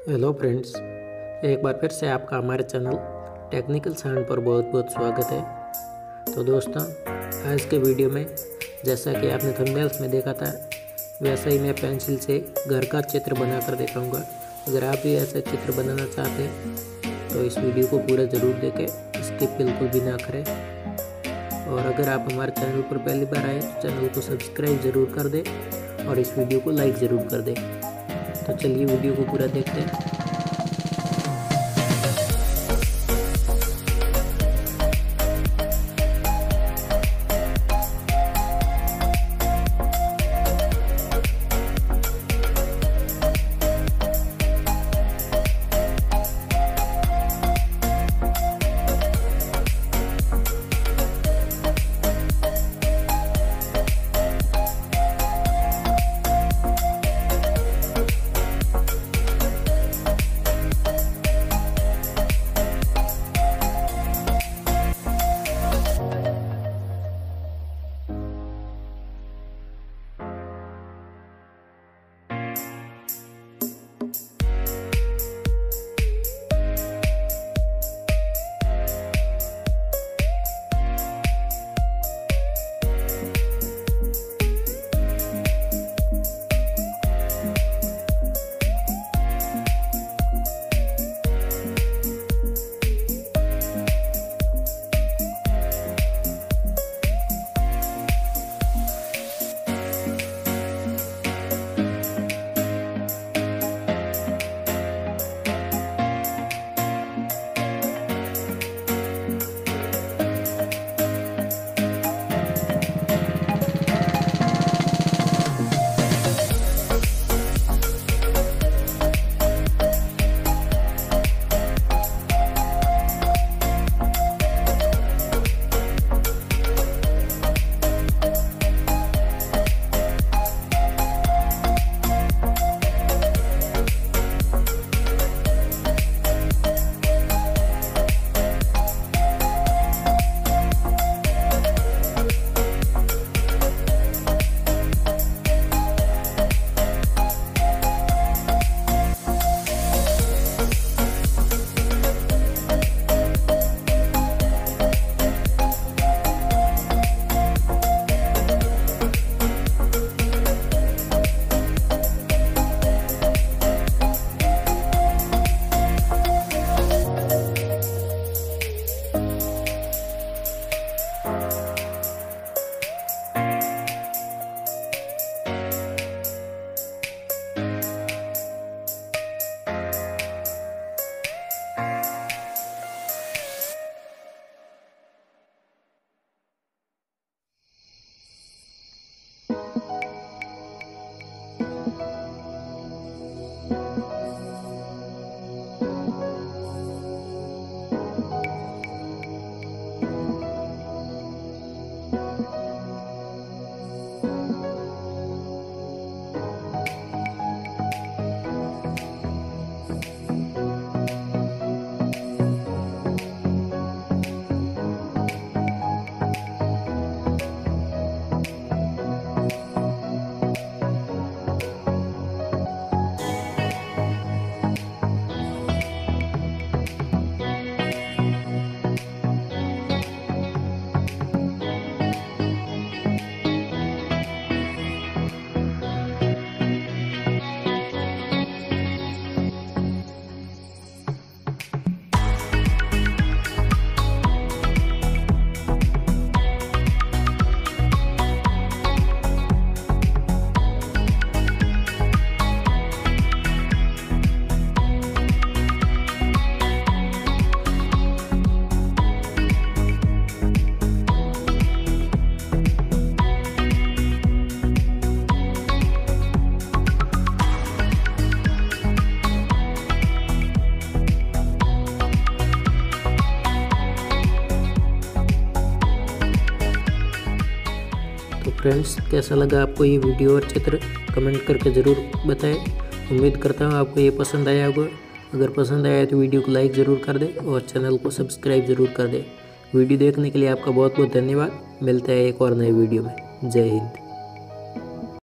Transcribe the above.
Hello friends, एक बार फिर से आपका हमारे चैनल टेक्निकल साउंड पर बहुत बहुत स्वागत है। तो दोस्तों, आज के वीडियो में जैसा कि आपने थंबनेल्स में देखा था वैसा ही मैं पेंसिल से घर का चित्र बनाकर दिखाऊंगा। अगर आप भी ऐसा चित्र बनाना चाहते हैं तो इस वीडियो को पूरा ज़रूर देखें, स्किप बिल्कुल भी ना करें। और अगर आप हमारे चैनल पर पहली बार आए तो चैनल को सब्सक्राइब ज़रूर कर दें और इस वीडियो को लाइक ज़रूर कर दें। तो चलिए वीडियो को पूरा देखते हैं। तो फ्रेंड्स, कैसा लगा आपको ये वीडियो और चित्र कमेंट करके ज़रूर बताएं। उम्मीद करता हूँ आपको ये पसंद आया होगा। अगर पसंद आया तो वीडियो को लाइक ज़रूर कर दें और चैनल को सब्सक्राइब ज़रूर कर दें। वीडियो देखने के लिए आपका बहुत बहुत धन्यवाद। मिलते हैं एक और नए वीडियो में। जय हिंद।